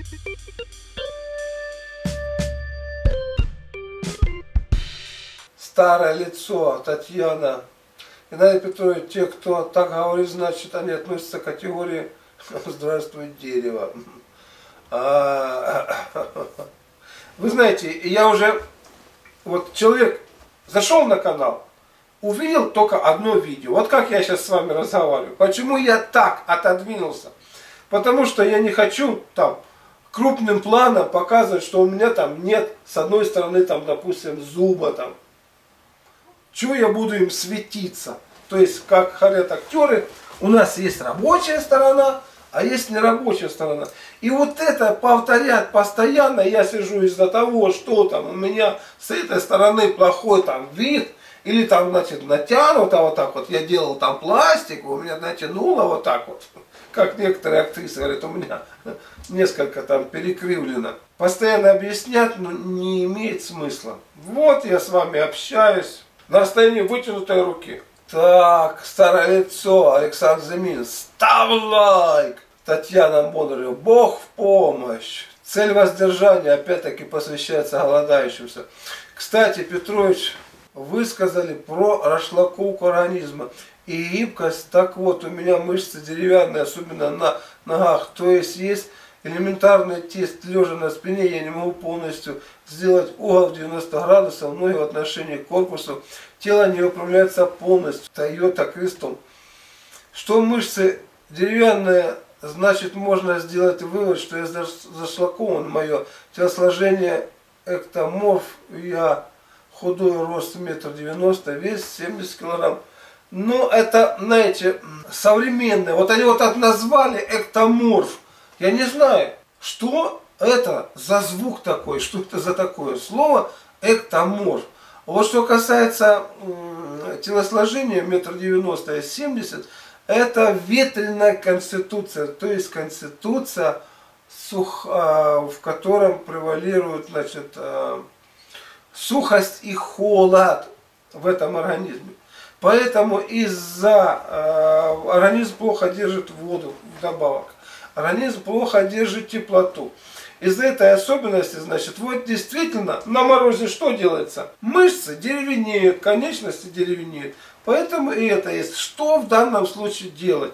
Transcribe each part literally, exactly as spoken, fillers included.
Старое лицо, Татьяна. Геннадий Петрович, те, кто так говорит, значит, они относятся к категории «Здравствуй, дерево». А, вы знаете, я уже, вот человек зашел на канал, увидел только одно видео. Вот как я сейчас с вами разговариваю. Почему я так отодвинулся? Потому что я не хочу там крупным планом показывать, что у меня там нет, с одной стороны, там, допустим, зуба там. Чего я буду им светиться? То есть, как говорят актеры, у нас есть рабочая сторона, а есть нерабочая сторона. И вот это повторять постоянно, я сижу из-за того, что там у меня с этой стороны плохой там вид, или там, значит, натянуто вот так вот, я делал там пластик, у меня натянуло вот так вот, как некоторые актрисы говорят, у меня несколько там перекривлено. Постоянно объяснять, но не имеет смысла. Вот я с вами общаюсь на расстоянии вытянутой руки. Так, старое лицо, Александр Зимин, ставь лайк. Татьяна Бондарева, Бог в помощь. Цель воздержания опять-таки посвящается голодающимся. Кстати, Петрович, вы сказали про рашлаковку организма и гибкость. Так вот, у меня мышцы деревянные, особенно на ногах. То есть есть элементарный тест, лежа на спине, я не могу полностью сделать угол в девяносто градусов, ноги в отношении к корпусу. Тело не управляется полностью, Тойота крестом. Что мышцы деревянные, значит можно сделать вывод, что я зашлакован. Мое телосложение эктоморф, я худой, рост метр девяносто, вес семьдесят килограмм. Но это, знаете, современное. Вот они вот так назвали эктоморф. Я не знаю, что это за звук такой, что это за такое слово эктоморф. Вот что касается э, телосложения метр девяносто и семьдесят, это ветреная конституция, то есть конституция, сух, э, в котором превалирует, значит, э, сухость и холод в этом организме. Поэтому из-за э, организм плохо держит воду вдобавок, организм плохо держит теплоту. Из-за этой особенности, значит, вот действительно на морозе что делается? Мышцы деревенеют, конечности деревенеют. Поэтому и это есть. Что в данном случае делать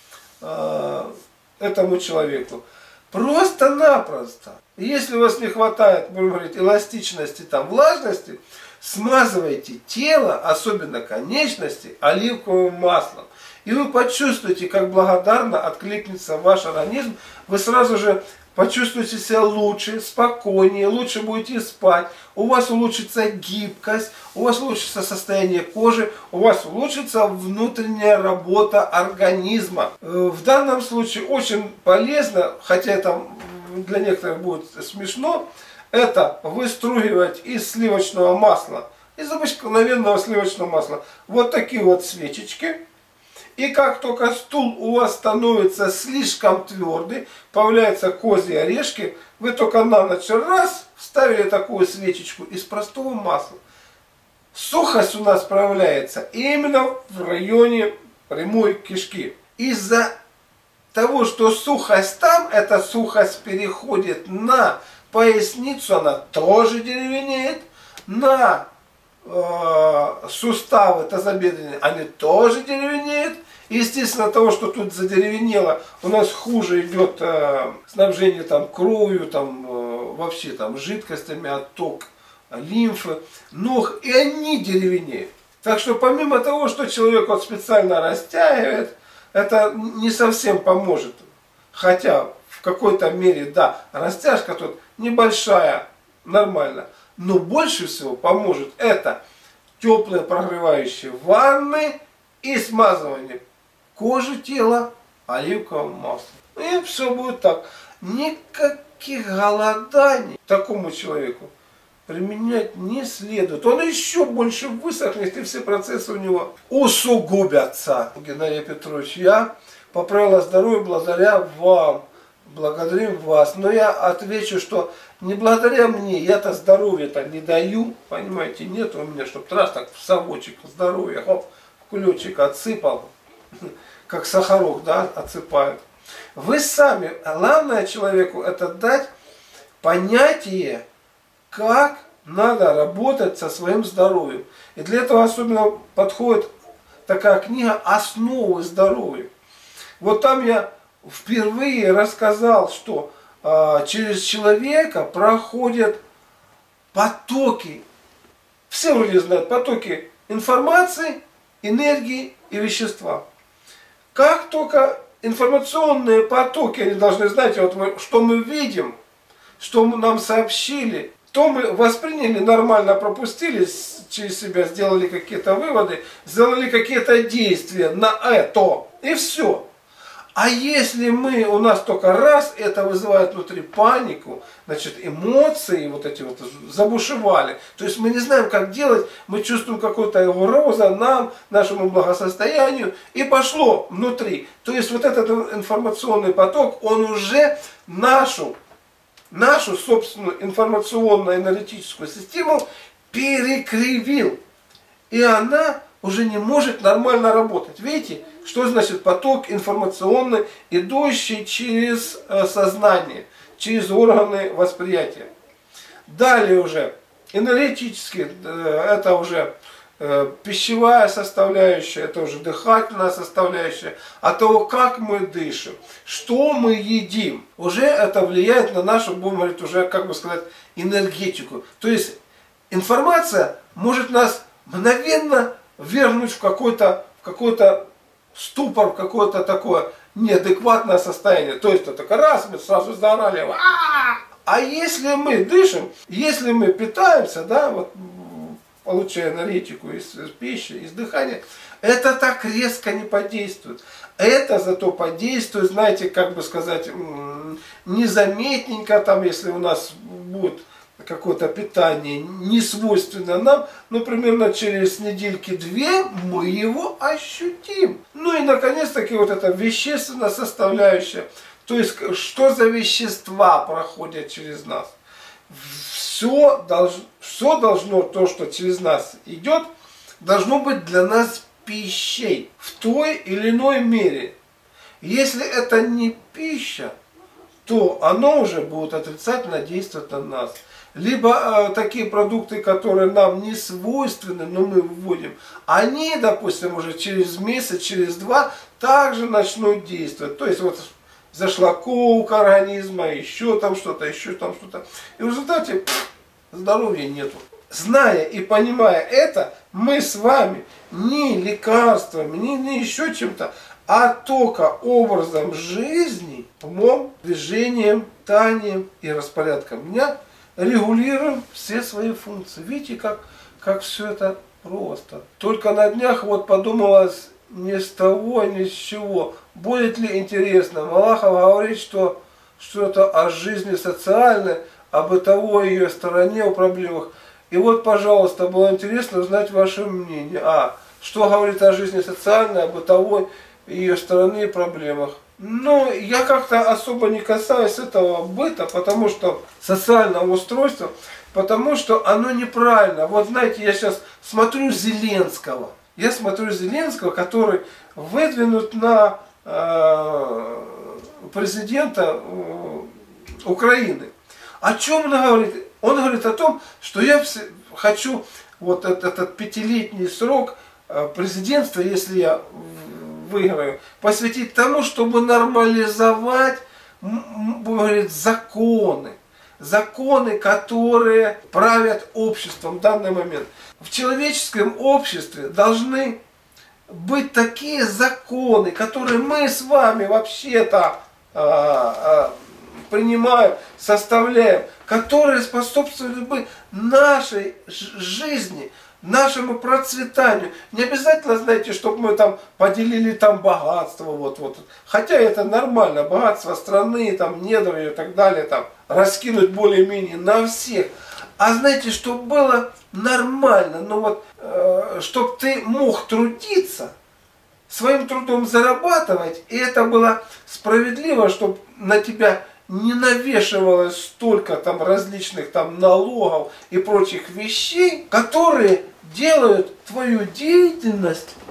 э, этому человеку? Просто-напросто. Если у вас не хватает, будем говорить, эластичности, там, влажности, смазывайте тело, особенно конечности, оливковым маслом. И вы почувствуете, как благодарно откликнется ваш организм. Вы сразу же почувствуете себя лучше, спокойнее, лучше будете спать, у вас улучшится гибкость, у вас улучшится состояние кожи, у вас улучшится внутренняя работа организма. В данном случае очень полезно, хотя это для некоторых будет смешно, это выстругивать из сливочного масла, из обыкновенного сливочного масла, вот такие вот свечечки. И как только стул у вас становится слишком твердый, появляются козьи орешки, вы только на ночь раз вставили такую свечечку из простого масла. Сухость у нас проявляется именно в районе прямой кишки. Из-за того, что сухость там, эта сухость переходит на поясницу, она тоже деревенеет, на э, суставы тазобедренные, они тоже деревенеют. Естественно, от того, что тут задеревенело, у нас хуже идет э, снабжение там, кровью, там, э, вообще там, жидкостями, отток лимфы, ног, и они деревенеют. Так что помимо того, что человек вот специально растягивает, это не совсем поможет. Хотя в какой-то мере, да, растяжка тут небольшая, нормально. Но больше всего поможет это теплые прогревающие ванны и смазывание кожи тела оливковым маслом. И все будет так. Никаких голоданий такому человеку применять не следует. Он еще больше высохнет, и все процессы у него усугубятся. Геннадий Петрович, я поправила здоровье благодаря вам. Благодарим вас. Но я отвечу, что не благодаря мне, я-то здоровье-то не даю. Понимаете, нет у меня, чтобы раз так в совочек здоровья, хоп, кулечек отсыпал, как сахарок, да, отсыпают. Вы сами, главное человеку это дать понятие, как надо работать со своим здоровьем. И для этого особенно подходит такая книга «Основы здоровья». Вот там я впервые рассказал, что э, через человека проходят потоки, все вроде знают, потоки информации, энергии и вещества. Как только информационные потоки, они должны знать, вот мы, что мы видим, что нам сообщили, то мы восприняли нормально, пропустили через себя, сделали какие-то выводы, сделали какие-то действия на это, и все. А если мы, у нас только раз, это вызывает внутри панику, значит, эмоции вот эти вот забушевали. То есть мы не знаем, как делать, мы чувствуем какую-то угрозу нам, нашему благосостоянию, и пошло внутри. То есть вот этот информационный поток, он уже нашу, нашу собственную информационно-энергетическую систему перекривил. И она уже не может нормально работать. Видите, что значит поток информационный, идущий через сознание, через органы восприятия. Далее уже энергетически, это уже пищевая составляющая, это уже дыхательная составляющая, от того, как мы дышим, что мы едим, уже это влияет на нашу, будем говорить, уже, как бы сказать, энергетику. То есть информация может нас мгновенно вернуть в какой-то в какой-то ступор, в какое-то такое неадекватное состояние. То есть это только раз, мы сразу заорали. А если мы дышим, если мы питаемся, да, вот, получая энергетику из, из пищи, из дыхания, это так резко не подействует. Это зато подействует, знаете, как бы сказать, незаметненько, там, если у нас будет какое-то питание не свойственно нам, но примерно через недельки-две мы его ощутим. Ну и наконец-таки вот эта вещественная составляющая, то есть что за вещества проходят через нас. Все, долж, все должно, то, что через нас идет, должно быть для нас пищей в той или иной мере. Если это не пища, то оно уже будет отрицательно действовать на нас. Либо э, такие продукты, которые нам не свойственны, но мы вводим, они, допустим, уже через месяц, через два также начнут действовать. То есть вот зашлаковка организма, еще там что-то, еще там что-то. И в результате пфф, здоровья нету. Зная и понимая это, мы с вами не лекарствами, не, не еще чем-то, а только образом жизни, умом, движением, питанием и распорядком дня регулируем все свои функции. Видите, как, как все это просто. Только на днях вот подумалось ни с того, ни с чего. Будет ли интересно? Малахов говорит, что что-то о жизни социальной, о бытовой ее стороне, о проблемах. И вот, пожалуйста, было интересно узнать ваше мнение. А, что говорит о жизни социальной, о бытовой ее стороне и проблемах. Но я как-то особо не касаюсь этого быта, потому что социального устройства, потому что оно неправильно. Вот знаете, я сейчас смотрю Зеленского. Я смотрю Зеленского, который выдвинут на э, президента э, Украины. О чем он говорит? Он говорит о том, что я хочу вот этот, этот пятилетний срок президентства, если я выиграю, посвятить тому, чтобы нормализовать, говорит, законы. Законы, которые правят обществом в данный момент. В человеческом обществе должны быть такие законы, которые мы с вами вообще-то а, а, принимаем, составляем, которые способствовали бы нашей жизни, нашему процветанию. Не обязательно, знаете, чтобы мы там поделили там богатство, вот, вот. Хотя это нормально, богатство страны, там, недра и так далее, там, раскинуть более-менее на всех. А знаете, чтобы было нормально, ну вот, э, чтобы ты мог трудиться, своим трудом зарабатывать, и это было справедливо, чтобы на тебя не навешивалось столько там различных там налогов и прочих вещей, которые делают твою деятельность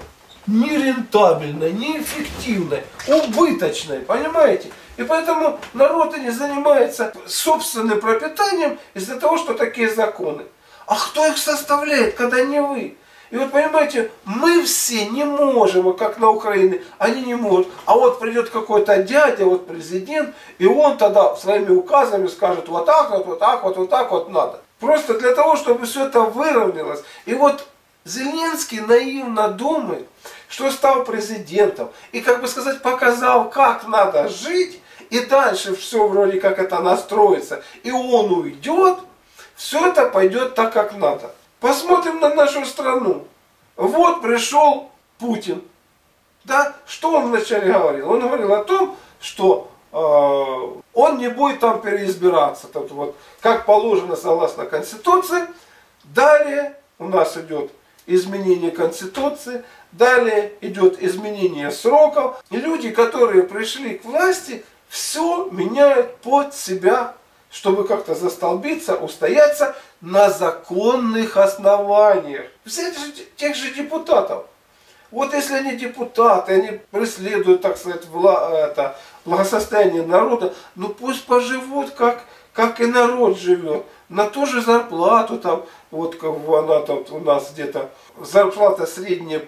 нерентабельной, неэффективной, убыточной, понимаете? И поэтому народ и не занимается собственным пропитанием из-за того, что такие законы. А кто их составляет, когда не вы? И вот понимаете, мы все не можем, как на Украине, они не могут. А вот придет какой-то дядя, вот президент, и он тогда своими указами скажет, вот так вот, вот так вот, вот так вот надо. Просто для того, чтобы все это выровнялось. И вот Зеленский наивно думает, что стал президентом. И, как бы сказать, показал, как надо жить. И дальше все вроде как это настроится. И он уйдет. Все это пойдет так, как надо. Посмотрим на нашу страну. Вот пришел Путин. Да? Что он вначале говорил? Он говорил о том, что э, он не будет там переизбираться. Тут вот, как положено согласно Конституции. Далее у нас идет изменение Конституции. Далее идет изменение сроков. И люди, которые пришли к власти, все меняют под себя, чтобы как-то застолбиться, устояться на законных основаниях. Взять же тех же депутатов. Вот если они депутаты, они преследуют, так сказать, вла, это, благосостояние народа, ну пусть поживут, как, как и народ живет. На ту же зарплату, там, вот как она там у нас где-то, зарплата средняя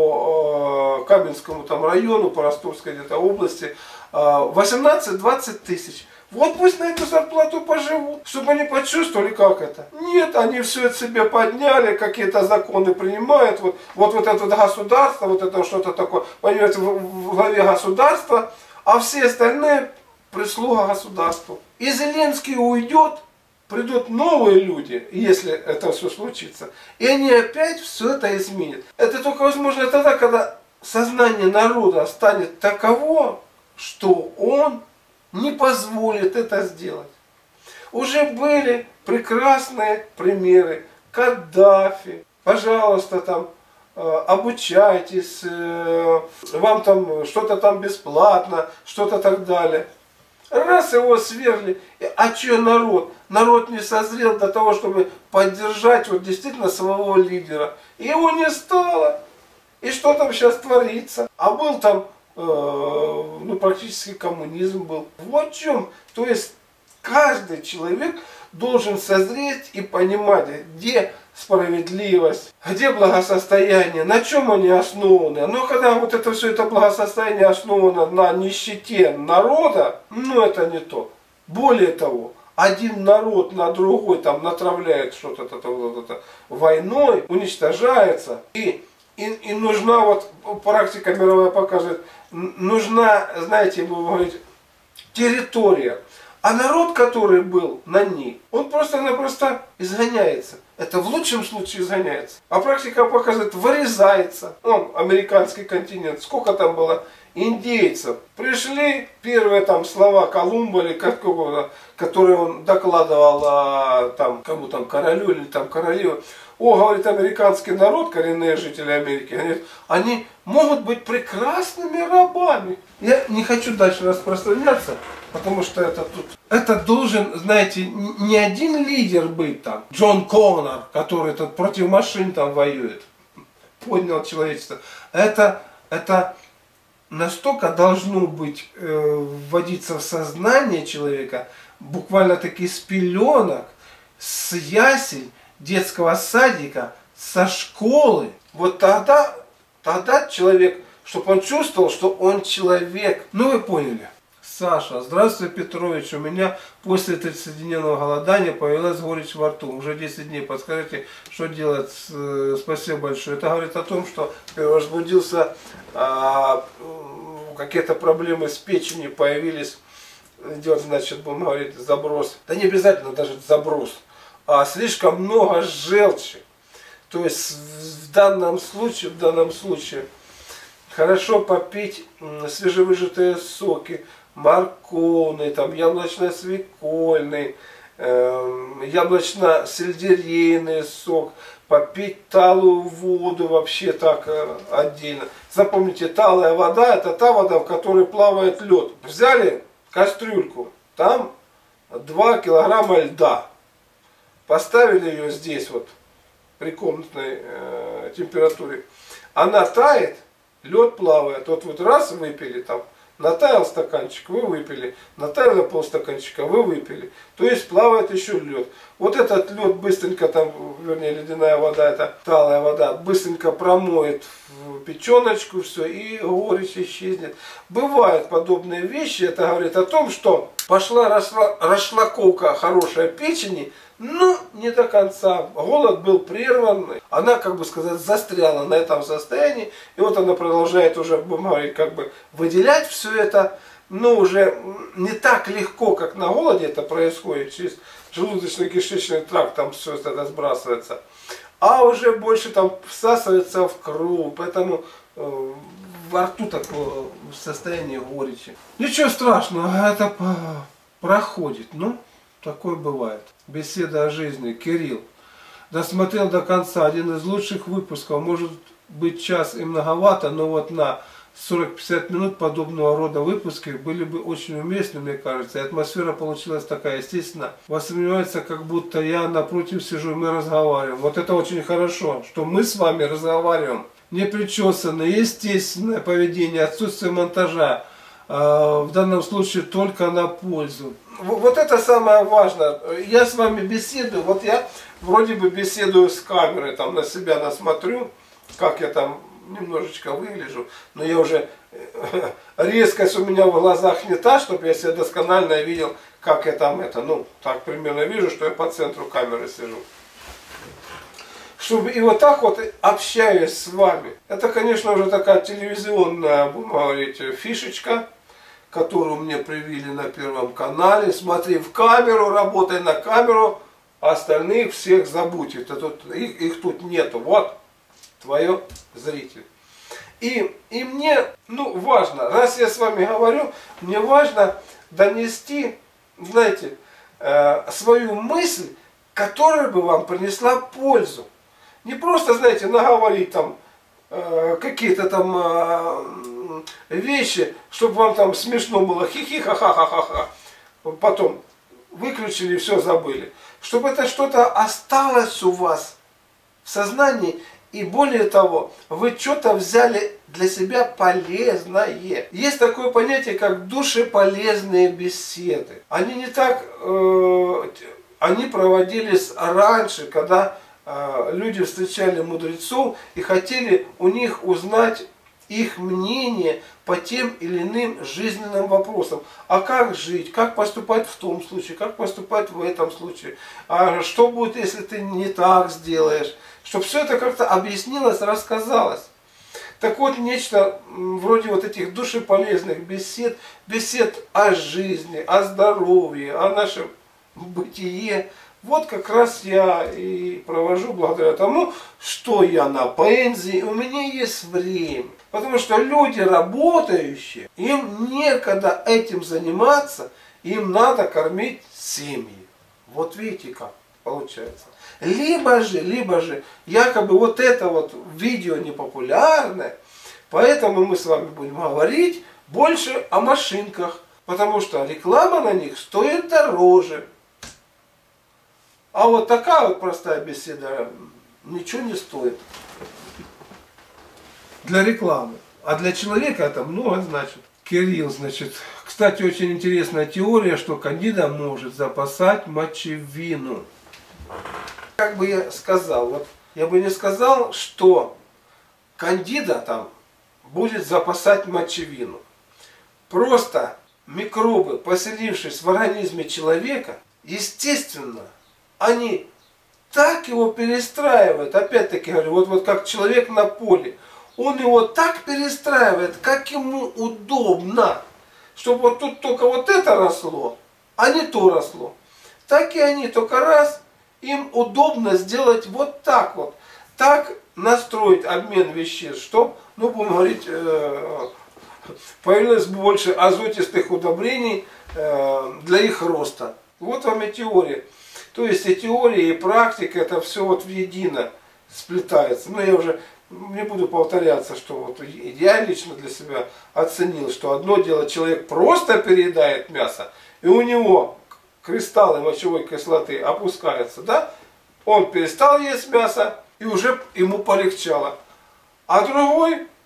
по э, Каменскому там району, по Ростовской где-то области, э, восемнадцать-двадцать тысяч. Вот пусть на эту зарплату поживут, чтобы они почувствовали, как это. Нет, они все это себе подняли, какие-то законы принимают. Вот, вот, вот это вот государство, вот это что-то такое, понимаете, в, в главе государства, а все остальные прислуга государству. И Зеленский уйдет, придут новые люди, если это все случится, и они опять все это изменят. Это только возможно тогда, когда сознание народа станет таково, что он не позволит это сделать. Уже были прекрасные примеры. Каддафи, пожалуйста, там обучайтесь, вам там что-то там бесплатно, что-то так далее. Раз его свергли, а что народ? Народ не созрел до того, чтобы поддержать вот действительно своего лидера. И его не стало. И что там сейчас творится? А был там ну, практически коммунизм был. Вот в чем. То есть каждый человек должен созреть и понимать, где справедливость, где благосостояние, на чем они основаны. Но когда вот это все это благосостояние основано на нищете народа, ну это не то. Более того, один народ на другой там натравляет что-то вот это, войной, уничтожается. И, и, и нужна, вот практика мировая показывает, нужна, знаете, будем говорить, территория. А народ, который был на ней, он просто-напросто изгоняется. Это в лучшем случае изгоняется. А практика показывает, вырезается. Он, американский континент, сколько там было индейцев. Пришли первые там слова Колумба или какого-то, которые он докладывал а, там, кому там, королю или там королеве. О, говорит, американский народ, коренные жители Америки, говорит, они могут быть прекрасными рабами. Я не хочу дальше распространяться, потому что это тут... Это должен, знаете, не один лидер быть там, Джон Коннор, который тут против машин там воюет, поднял человечество. Это, это настолько должно быть, э, вводиться в сознание человека, буквально таки с пеленок, с ясель, детского садика, со школы. Вот тогда, тогда человек, чтобы он чувствовал, что он человек. Ну вы поняли. Саша, здравствуй, Петрович. У меня после тридцатидневного голодания появилась горечь во рту. Уже десять дней. Подскажите, что делать? Спасибо большое. Это говорит о том, что возбудился, а, какие-то проблемы с печенью появились. Идет, значит, будем говорить, заброс. Да не обязательно даже заброс. А слишком много желчи. То есть в данном случае, в данном случае хорошо попить свежевыжатые соки, морковный, там, яблочно-свекольный, э, яблочно-сельдерейный сок, попить талую воду вообще так э, отдельно. Запомните, талая вода – это та вода, в которой плавает лед. Взяли кастрюльку, там два килограмма льда. Поставили ее здесь вот при комнатной э, температуре. Она тает, лед плавает. Вот вот раз выпили там, натаял стаканчик, вы выпили, натаял полстаканчика, вы выпили. То есть плавает еще лед. Вот этот лед быстренько там, вернее ледяная вода, это талая вода, быстренько промоет в печеночку все и горечь исчезнет. Бывают подобные вещи, это говорит о том, что пошла расшлаковка хорошая печени, но не до конца. Голод был прерван, она, как бы сказать, застряла на этом состоянии, и вот она продолжает уже, будем говорить, как бы выделять все это, но уже не так легко, как на голоде это происходит, через желудочно-кишечный тракт там все это сбрасывается, а уже больше там всасывается в кровь, поэтому э, во рту такое состояние горечи. Ничего страшного, это проходит, ну, такое бывает. Беседа о жизни. Кирилл досмотрел до конца. Один из лучших выпусков. Может быть час и многовато, но вот на сорок-пятьдесят минут подобного рода выпуски были бы очень уместны, мне кажется. И атмосфера получилась такая, естественно. Воспринимается, как будто я напротив сижу и мы разговариваем. Вот это очень хорошо, что мы с вами разговариваем. Непричесанное, естественное поведение, отсутствие монтажа. В данном случае только на пользу. Вот это самое важное. Я с вами беседую, вот я вроде бы беседую с камерой, там на себя насмотрю, как я там немножечко выгляжу, но я уже, резкость у меня в глазах не та, чтобы я себя досконально видел, как я там это, ну, так примерно вижу, что я по центру камеры сижу. Чтобы и вот так вот общаюсь с вами. Это, конечно, уже такая телевизионная, будем говорить, фишечка, которую мне привили на Первом канале. Смотри в камеру, работай на камеру, остальных всех забудь. Это тут, их, их тут нету. Вот твое зритель. И, и мне, ну, важно, раз я с вами говорю, мне важно донести, знаете, э, свою мысль, которая бы вам принесла пользу. Не просто, знаете, наговорить там э, какие-то там э, вещи, чтобы вам там смешно было, хи-хи, ха-ха-ха-ха-ха. Потом выключили, все забыли. Чтобы это что-то осталось у вас в сознании, и более того, вы что-то взяли для себя полезное. Есть такое понятие, как душеполезные беседы. Они не так, э, они проводились раньше, когда люди встречали мудрецов и хотели у них узнать их мнение по тем или иным жизненным вопросам. А как жить, как поступать в том случае, как поступать в этом случае, а что будет, если ты не так сделаешь, чтобы все это как-то объяснилось, рассказалось. Так вот, нечто вроде вот этих душеполезных бесед, бесед о жизни, о здоровье, о нашем бытие, вот как раз я и провожу благодаря тому, что я на пенсии, у меня есть время. Потому что люди работающие, им некогда этим заниматься, им надо кормить семьи. Вот видите как получается. Либо же, либо же, якобы вот это вот видео непопулярное, поэтому мы с вами будем говорить больше о машинках, потому что реклама на них стоит дороже. А вот такая вот простая беседа ничего не стоит. Для рекламы. А для человека это много значит. Кирилл, значит, кстати, очень интересная теория, что кандида может запасать мочевину. Как бы я сказал, вот я бы не сказал, что кандида там будет запасать мочевину. Просто микробы, поселившись в организме человека, естественно, они так его перестраивают, опять-таки говорю, вот, вот как человек на поле, он его так перестраивает, как ему удобно, чтобы вот тут только вот это росло, а не то росло. Так и они, только раз, им удобно сделать вот так вот, так настроить обмен веществ, чтобы, ну, будем говорить, э, появилось больше азотистых удобрений э, для их роста. Вот вам и теория. То есть и теория, и практика, это все вот в едино сплетается. Но я уже не буду повторяться, что вот я лично для себя оценил, что одно дело, человек просто переедает мясо, и у него кристаллы мочевой кислоты опускаются, да? Он перестал есть мясо, и уже ему полегчало. А другой,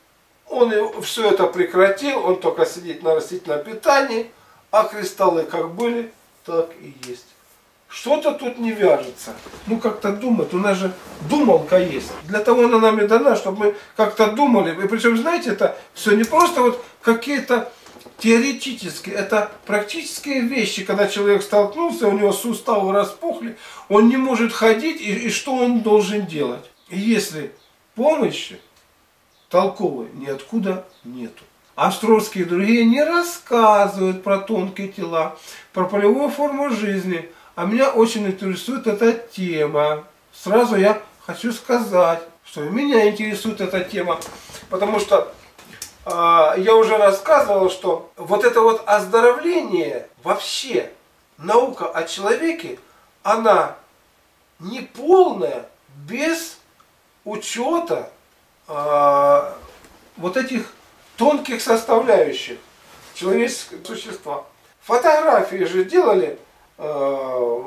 Он все это прекратил, он только сидит на растительном питании, а кристаллы как были, так и есть. Что-то тут не вяжется. Ну как-то думать, у нас же думалка есть. Для того она нам и дана, чтобы мы как-то думали. И причем, знаете, это все не просто вот какие-то теоретические, это практические вещи, когда человек столкнулся, у него суставы распухли, он не может ходить, и, и что он должен делать? И если помощи толковой ниоткуда нету. Островские и другие не рассказывают про тонкие тела, про полевую форму жизни. А меня очень интересует эта тема. Сразу я хочу сказать, что меня интересует эта тема, потому что э, я уже рассказывал, что вот это вот оздоровление, вообще наука о человеке, она не полная без учета э, вот этих тонких составляющих человеческого существа. Фотографии же делали, э,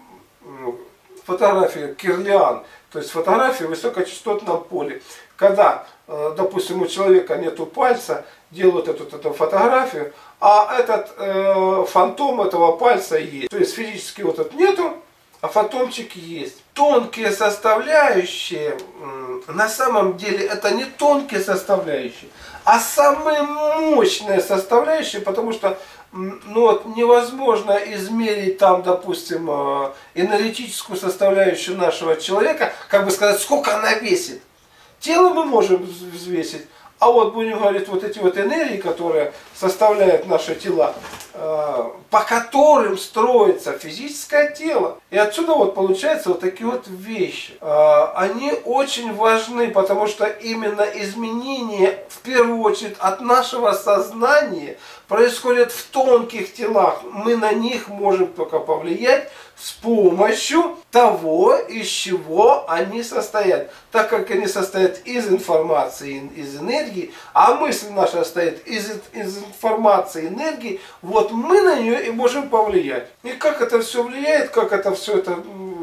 фотографии Кирлиан, то есть фотографии в высокочастотном поле. Когда, э, допустим, у человека нету пальца, делают эту, эту фотографию, а этот э, фантом этого пальца есть. То есть физически вот этот нету, а фантомчик есть. Тонкие составляющие, на самом деле это не тонкие составляющие, а самые мощные составляющие, потому что ну, вот, невозможно измерить там, допустим, энергетическую составляющую нашего человека, как бы сказать, сколько она весит. Тело мы можем взвесить, а вот будем говорить, вот эти вот энергии, которые составляют наши тела, по которым строится физическое тело. И отсюда вот получаются вот такие вот вещи. Они очень важны, потому что именно изменение, в первую очередь, от нашего сознания происходит в тонких телах. Мы на них можем только повлиять с помощью того, из чего они состоят. Так как они состоят из информации, из энергии, а мысль наша состоит из, из информации, энергии, вот мы на нее и можем повлиять. И как это все влияет, как это все это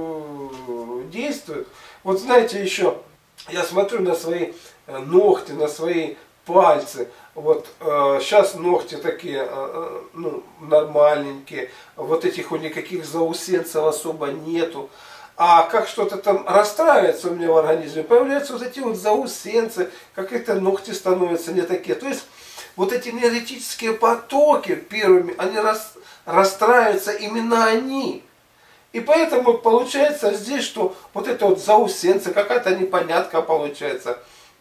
действует. Вот знаете, еще я смотрю на свои ногти, на свои пальцы. Вот э, сейчас ногти такие, э, ну, нормальненькие, вот этих вот никаких заусенцев особо нету. А как что-то там расстраивается у меня в организме, появляются вот эти вот заусенцы, какие-то ногти становятся не такие. То есть вот эти энергетические потоки первыми, они рас, расстраиваются именно они. И поэтому получается здесь, что вот это вот заусенцы, какая-то непонятка получается.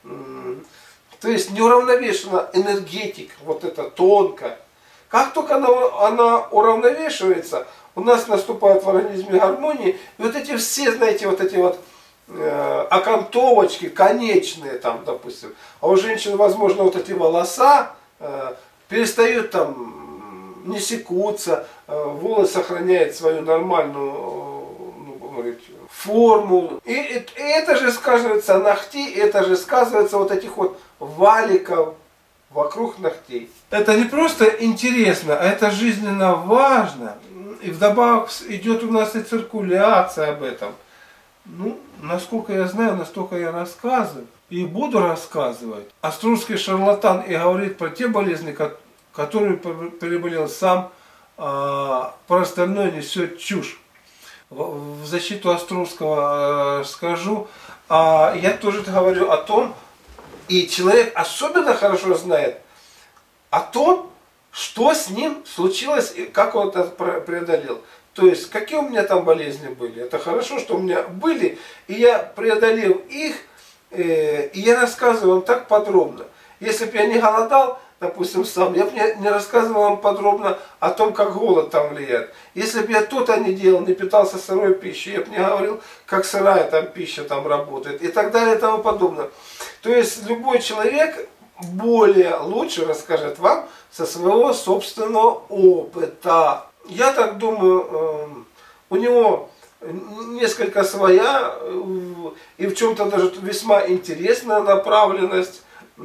То есть неуравновешена энергетика, вот это тонко. Как только она, она уравновешивается, у нас наступает в организме гармония, и вот эти все, знаете, вот эти вот э, окантовочки конечные там, допустим, а у женщин, возможно, вот эти волоса э, перестают там, не секутся, э, волос сохраняет свою нормальную, ну, говорить, форму. И, и, и это же сказывается ногти, это же сказывается вот этих вот валиков вокруг ногтей. Это не просто интересно, а это жизненно важно. И вдобавок идет у нас и циркуляция об этом. Ну, насколько я знаю, настолько я рассказываю. И буду рассказывать. Островский шарлатан и говорит про те болезни, которые переболел сам, а про остальное несет чушь. В защиту Островского скажу. А я тоже говорю о том, и человек особенно хорошо знает о том, что с ним случилось и как он это преодолел. То есть, какие у меня там болезни были. Это хорошо, что у меня были, и я преодолел их, э, и я рассказываю вам так подробно. Если бы я не голодал, допустим, сам, я бы не, не рассказывал вам подробно о том, как голод там влияет. Если бы я то-то не делал, не питался сырой пищей, я бы не говорил, как сырая там пища там работает, и так далее, и тому подобное. То есть, любой человек более лучше расскажет вам со своего собственного опыта. Я так думаю, у него несколько своя и в чем-то даже весьма интересная направленность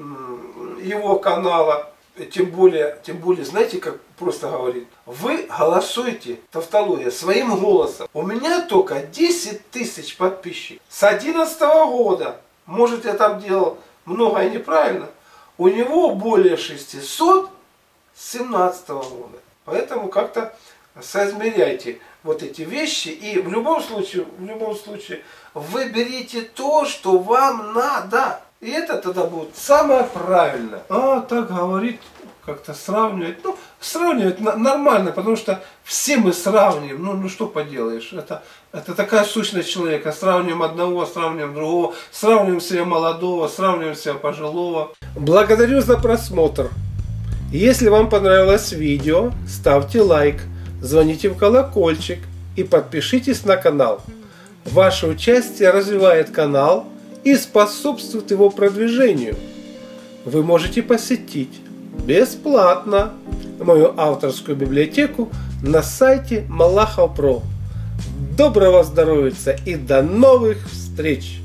его канала. Тем более, тем более, знаете, как просто говорит, вы голосуете, тавтология, своим голосом. У меня только десять тысяч подписчиков. С одиннадцатого года, может, я там делал многое неправильно, у него более шестисот с семнадцатого года. Поэтому как-то соизмеряйте вот эти вещи, и в любом случае, в любом случае, выберите то, что вам надо. И это тогда будет самое правильное. А так говорить, как-то сравнивать, ну, сравнивать нормально, потому что все мы сравниваем, ну, ну что поделаешь, это, это такая сущность человека, сравниваем одного, сравниваем другого, сравниваем себя молодого, сравниваем себя пожилого. Благодарю за просмотр. Если вам понравилось видео, ставьте лайк, звоните в колокольчик и подпишитесь на канал. Ваше участие развивает канал и способствует его продвижению. Вы можете посетить бесплатно мою авторскую библиотеку на сайте Малахов точка про. Доброго здоровья и до новых встреч!